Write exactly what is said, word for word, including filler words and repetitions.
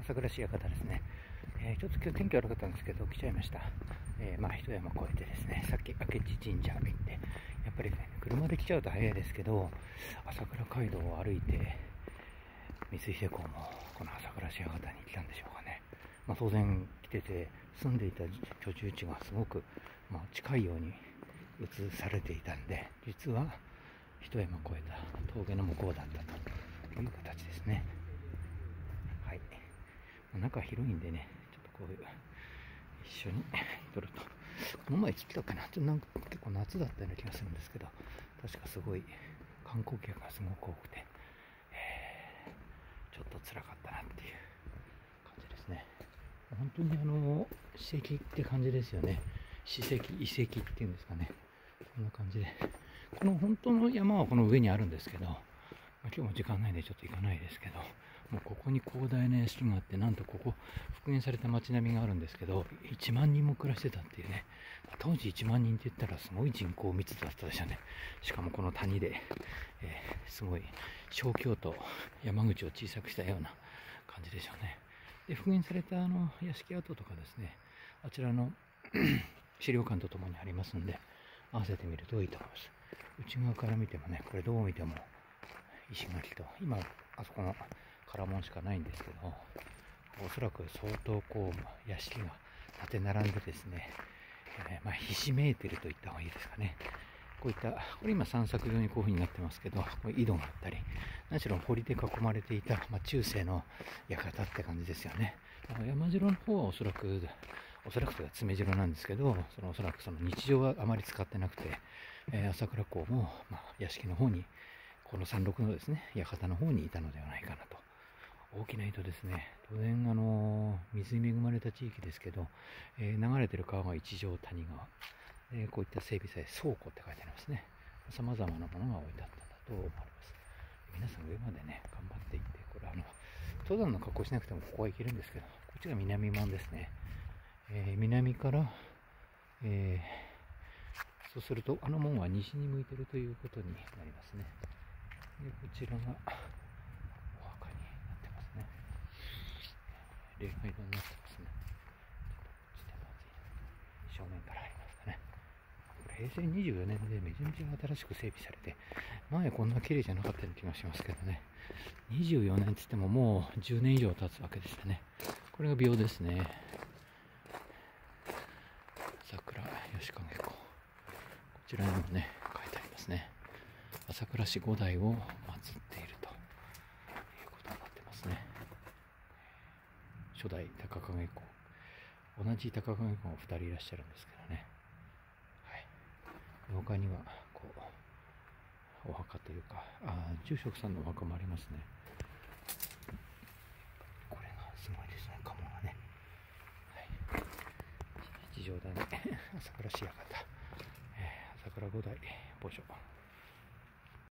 朝倉市館ですね。えー、ちょっと今日天気悪かったんですけど、来ちゃいました。えー、まあ、一山越えてですね、さっき明智神社行って、やっぱり、ね、車で来ちゃうと早いですけど、朝倉街道を歩いて、三井製鋼もこの朝倉市館に来たんでしょうかね。まあ、当然来てて、住んでいた居住地がすごく、まあ、近いように映されていたんで、実は一山越えた峠の向こうだったという形ですね。はい。中広いんでね、ちょっとこういう一緒に撮ると。この前来たかな、ちょっとなんか結構夏だったような気がするんですけど、確かすごい観光客がすごく多くて、えー、ちょっと辛かったなっていう感じですね。本当にあの史跡って感じですよね。史跡、遺跡っていうんですかね。こんな感じで、この本当の山はこの上にあるんですけど、まあ、今日も時間ないんでちょっと行かないですけど、もうここに広大な屋敷があって、なんとここ復元された街並みがあるんですけど、いちまんにんも暮らしてたっていうね。当時いちまんにんって言ったらすごい人口密度だったでしょうね。しかもこの谷で、えー、すごい小京都山口を小さくしたような感じでしょうね。で、復元されたあの屋敷跡とかですね、あちらの資料館とともにありますので、合わせてみるといいと思います。内側から見てもね、これどう見ても石垣と、今あそこの唐門しかないんですけど、おそらく相当こう屋敷が立て並んでですね、えー、まあひしめいてると言った方がいいですかね。こういった、これ今散策用にこういう風になってますけど、こう井戸があったり、何しろ堀で囲まれていた、まあ、中世の館って感じですよね。だから山城の方はおそらく、おそらくというか詰め城なんですけど、そのおそらくその日常はあまり使ってなくて、えー、朝倉港も、まあ、屋敷の方に、この山麓のですね、館の方にいたのではないかなと。大きな井戸ですね。当然、あのー、水に恵まれた地域ですけど、えー、流れてる川が一条谷川。えー、こういった整備され、倉庫って書いてありますね。様々なものが置いてあったんだと思われます。皆さん上までね、頑張っていって、これあの、登山の格好しなくてもここは行けるんですけど、こっちが南門ですね。えー、南から、えー、そうすると、あの門は西に向いてるということになりますね。で、こちらが、お墓になってますね。礼拝堂になってますね。正面から入りますかね。へいせいにじゅうよねんでめちゃめちゃ新しく整備されて、前こんな綺麗じゃなかったような気がしますけどね。にじゅうよねんって言ってももうじゅうねん以上経つわけでしたね。これが廟ですね。桜吉景子。こちらにもね、書いてありますね。朝倉市五代を祀っているということになってますね。初代高景子。同じ高景子がふたりいらっしゃるんですけどね。他にはこうお墓というか、あ住職さんのお墓もありますね。これがすごいですね、家紋がね。はい、一条谷朝倉市館、えー、朝倉五代墓所。